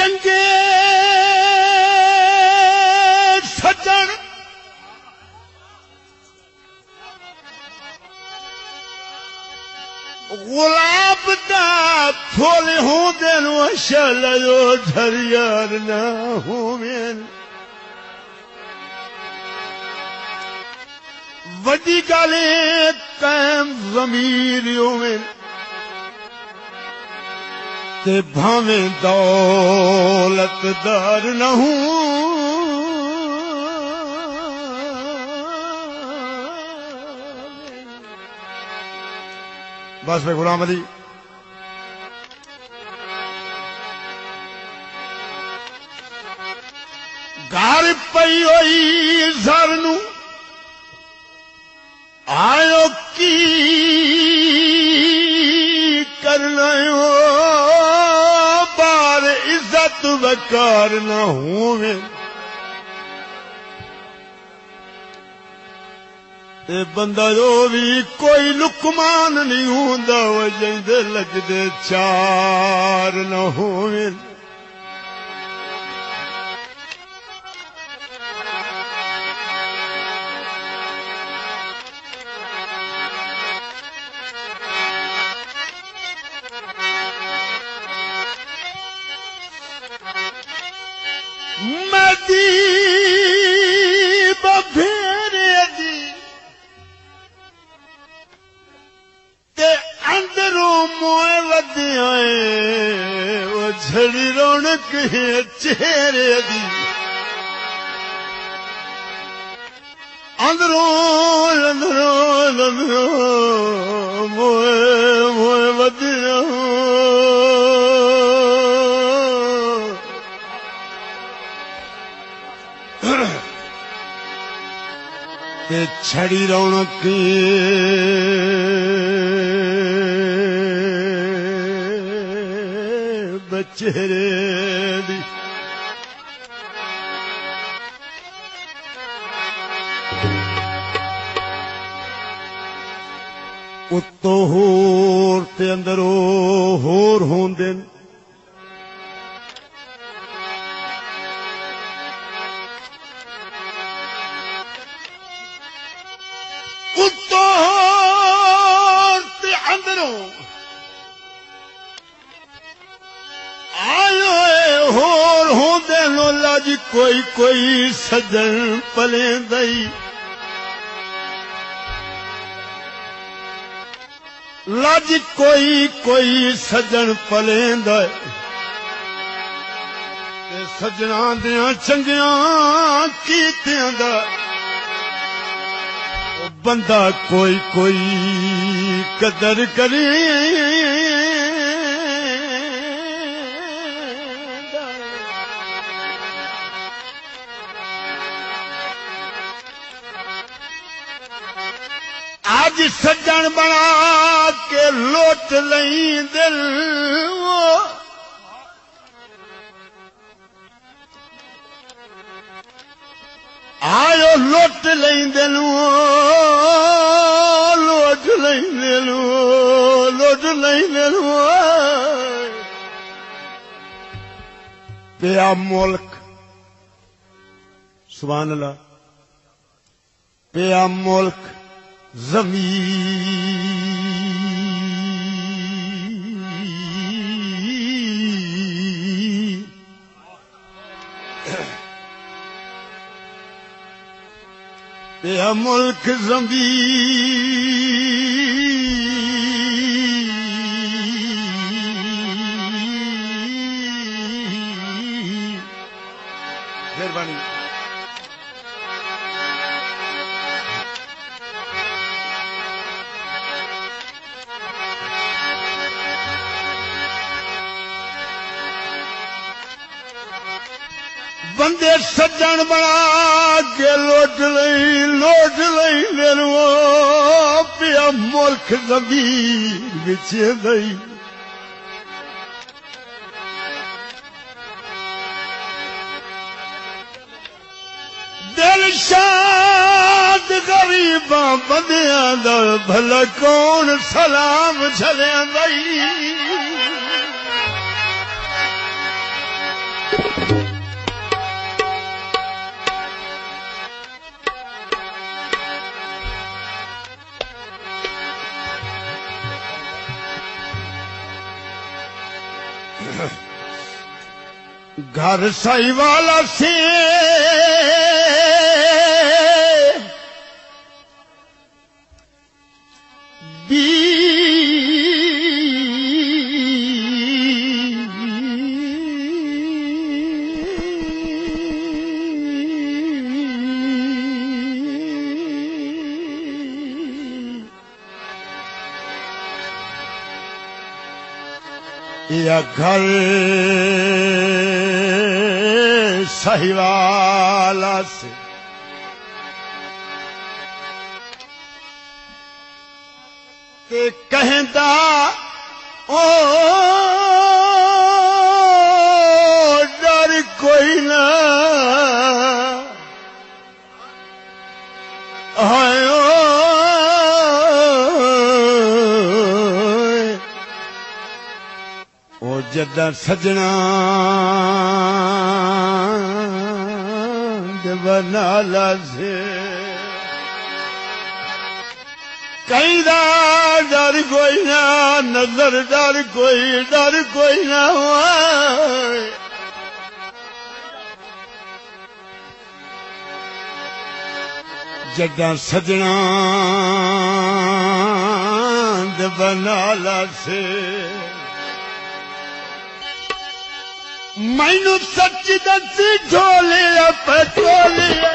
चंगे सज्जन गुलाब दा फूल होंदे अशल जो झरियार ना होवेन वड्डी गल कायम ज़मीर होवेन ते भावें दौलतदार न हूं बस भाई गुलाम अली घर पई होई ज़र नूं आयो की करना बार इज्जत वकार न होवे ते बंदा जो भी कोई लुकमान नहीं होंदा वजह लगदे चार न होवे मदी बफेरे दी ते अंदरों मोए वधिया वो झड़ी रौनक है चेहरे दी अंदरों मोए मोए वधिया ते छड़ी रौनक बचेरे दी उत्तो होर ते अंदरों होर होंदे जी कोई कोई सजन पले दई लज कोई कोई सजन पले दई सजना दियां चंगियां कीतियां दा बंदा कोई कोई कदर करे आज सज्जन बना के लोट लई दिल वो आयो लोट लई दिल वो लोट लई दिल वो लोट लई दिल वो पिया मुल्क सुभान अल्लाह पिया मुल्क ज़मीन पिया मुल्क ज़मीन मेहरबानी बंदे सज्जन बना के लोट लई दिलवो पिया मुल्क ज़मीन विच दई दिल शाद गरीबां बंदियां दा भला कौन सलाम झलियां दई घर साई वाला से या घर साहिवाला से ते कहंदा ओ डर कोई ना हाय ओ जदा सजना बनाला से कहीं डर कोई ना नजर डर कोई ना हुआ जदा सजना बनाला से मैनू सच दसी ढोलिया पटोलिया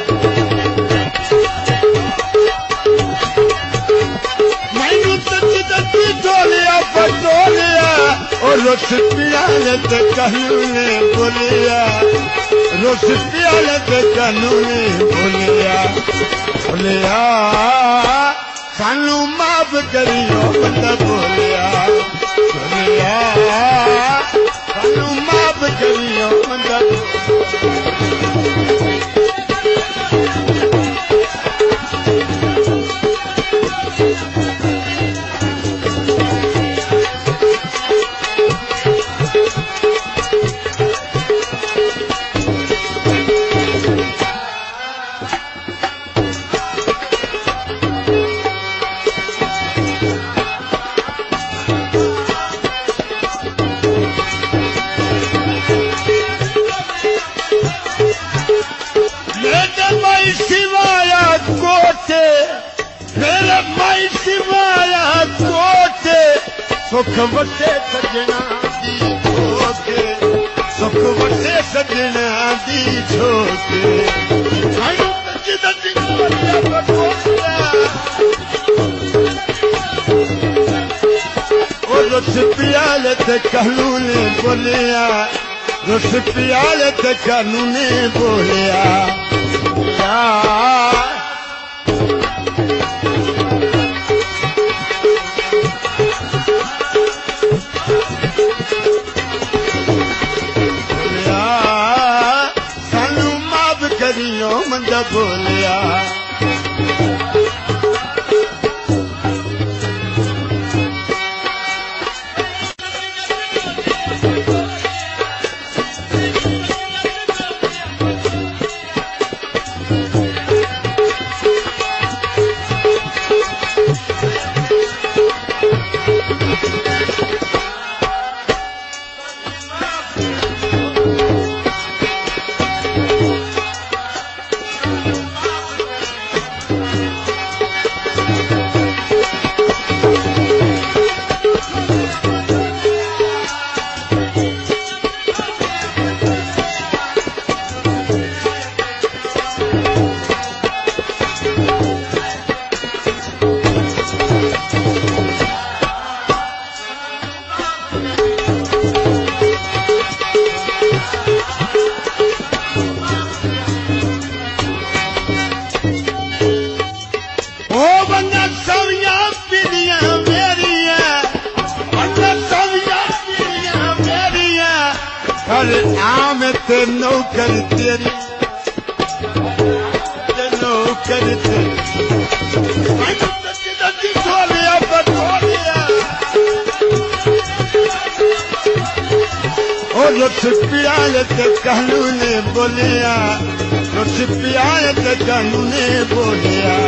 मैनू सच दसी ढोलिया पटोलिया और रोस पियाले ते कहनू ने बोलिया रोस पियाले ते कहनू ने बोलिया बोलिया सानू माफ करियो बंदा बोलिया बोलिया सानू माफ करियो बंदा सुख वटे सजना दी छोके सुख वटे सजना दी छोके सानू सच दसी ढोलिया पटोलिया ओ रुस पियाले ते कहनू ने बोलिया रुस पियाले ते कहनू ने बोलिया मंदा बोलिया ते नौकर तेरी ते नौकर तेरी मैनू सच दसी ढोलिया पटोलिया ओ रुस पियाले ते कहनू ने बोलिया रुस पियाले ते कहनू ने बोलिया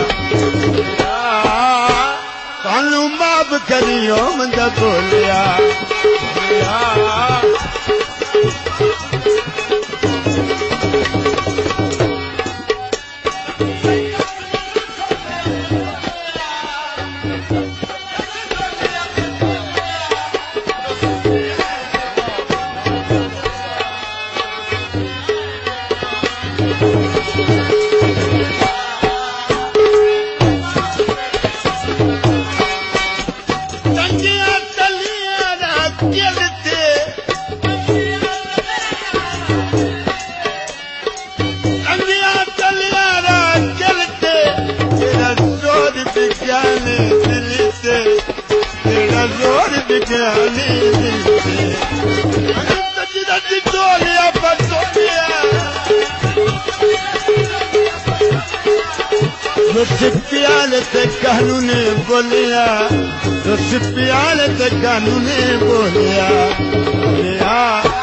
सानू माफ करियो मंदा बोलिया प्याले कानूने बोलिया प्याले कानूने बोलिया